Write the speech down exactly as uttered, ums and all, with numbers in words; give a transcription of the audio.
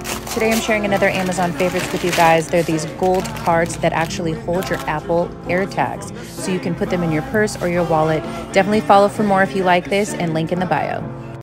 Today I'm sharing another Amazon favorites with you guys. They're these gold cards that actually hold your Apple AirTags, so you can put them in your purse or your wallet. Definitely follow for more if you like this, and link in the bio.